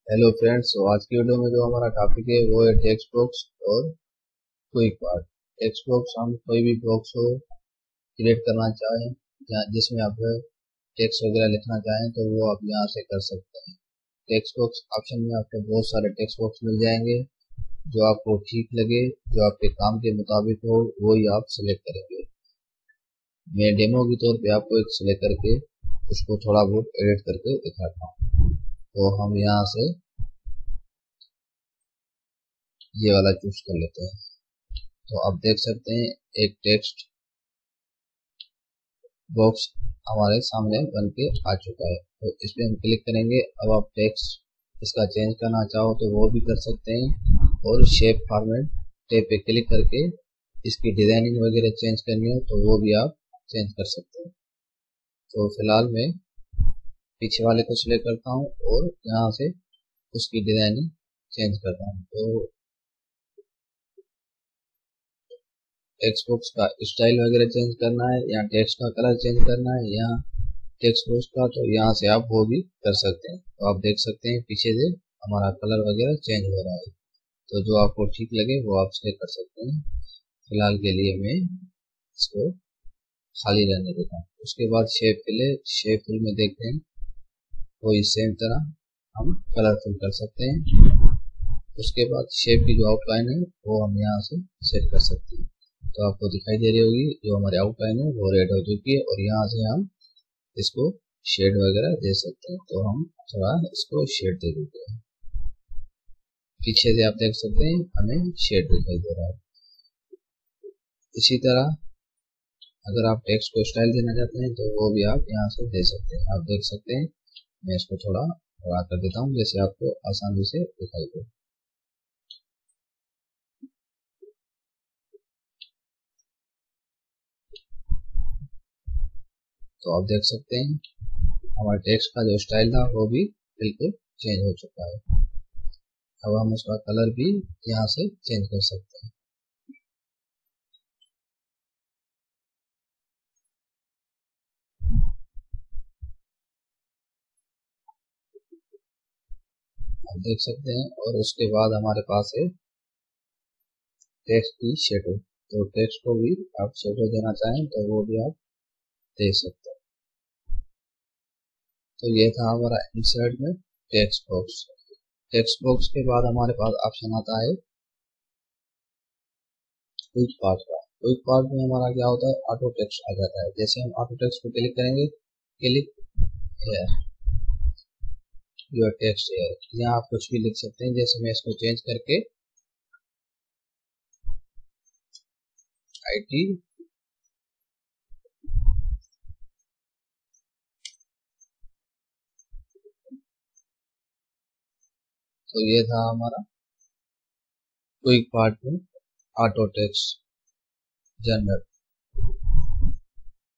Hello friends. तो आज की वीडियो में जो हमारा टॉपिक है वो है टेक्स्ट बॉक्स और क्विक पार्ट। टेक्स्ट बॉक्स हम कोई भी बॉक्स हो क्रिएट करना चाहें या जिसमें आप टेक्स्ट वगैरह लिखना चाहें तो वो आप यहाँ से कर सकते हैं। टेक्स्ट बॉक्स ऑप्शन में आपको बहुत सारे टेक्स्ट बॉक्स मिल जाएंगे, जो आपको ठीक लगे, जो आपके काम के मुताबिक हो वही आप सिलेक्ट करेंगे। मैं डेमो के तौर पे आपको एक सिलेक्ट करके उसको थोड़ा बहुत एडिट करके दिखाता हूँ। तो हम यहाँ से ये वाला चूज कर लेते हैं। तो आप देख सकते हैं एक टेक्स्ट बॉक्स हमारे सामने बन के आ चुका है। तो इस पर हम क्लिक करेंगे। अब आप टेक्स्ट इसका चेंज करना चाहो तो वो भी कर सकते हैं, और शेप फॉर्मेट टैब पे क्लिक करके इसकी डिजाइनिंग वगैरह चेंज करनी हो तो वो भी आप चेंज कर सकते हैं। तो फिलहाल मैं पीछे वाले को सिलेक्ट करता हूँ और यहाँ से उसकी डिजाइनिंग चेंज करता हूँ। तो टेक्स्ट बॉक्स का स्टाइल वगैरह चेंज करना है या टेक्स्ट का कलर चेंज करना है या टेक्स्ट बॉक्स का, तो यहाँ से आप वो भी कर सकते हैं। तो आप देख सकते हैं पीछे से हमारा कलर वगैरह चेंज हो रहा है। तो जो आपको ठीक लगे वो आप सेलेक्ट कर सकते हैं। फिलहाल के लिए मैं इसको खाली रहने देता हूँ। उसके बाद शेप फिल शेप फिल में देखते हैं वही सेम तरह हम कलर फिल कर सकते हैं। उसके बाद शेप की जो आउटलाइन है वो हम यहाँ से सेट कर सकते हैं। तो आपको दिखाई दे रही होगी जो हमारी आउटलाइन है वो रेड हो चुकी है, और यहाँ से हम इसको शेड वगैरह दे सकते हैं। तो हम थोड़ा इसको शेड दे देते हैं। पीछे से आप देख सकते हैं हमें शेड दिखाई दे रहा है। इसी तरह अगर आप टेक्स्ट को स्टाइल देना चाहते हैं तो वो भी आप यहाँ से दे सकते हैं। आप देख सकते हैं मैं इसको थोड़ा बड़ा कर देता हूँ जैसे आपको आसानी से दिखाई दे। तो आप देख सकते हैं हमारे टेक्स्ट का जो स्टाइल था वो भी बिल्कुल चेंज हो चुका है। अब हम उसका कलर भी यहाँ से चेंज कर सकते हैं। आप देख सकते हैं। और उसके बाद हमारे पास है टेक्स्ट की शेडो। तो टेक्स्ट को भी आप शेडो देना चाहें तो वो भी आप दे सकते हैं। तो ये था हमारा इंसर्ट में टेक्स्ट बॉक्स। टेक्स्ट बॉक्स के बाद हमारे पास ऑप्शन आता है क्विक पार्ट का। क्विक पार्ट में हमारा क्या होता है, ऑटो टेक्स्ट आ जाता है। जैसे हम ऑटो टेक्स्ट को क्लिक करेंगे, click here your text here, यहाँ आप कुछ भी लिख सकते हैं। जैसे मैं इसको चेंज करके IT तो ये था हमारा क्विक पार्ट में ऑटो टेक्स्ट जनरल।